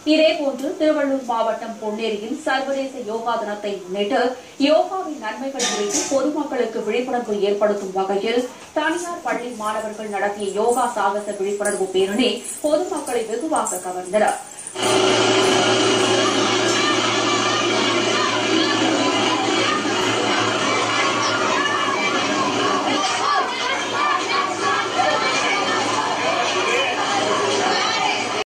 இதேபோன்று திருவள்ளூர் மாவட்டம் பொன்னேரியில் சர்வதேச யோகா தினத்தை முன்னிட்டு யோகாவின் நன்மைகள் குறித்து பொதுமக்களுக்கு விழிப்புணர்வு ஏற்படுத்தும் வகையில் தனியார் பள்ளி மாணவர்கள் நடத்திய யோகா சாகச விழிப்புணர்வு பேரணி பொதுமக்களை வெகுவாக கவர்ந்தனர்.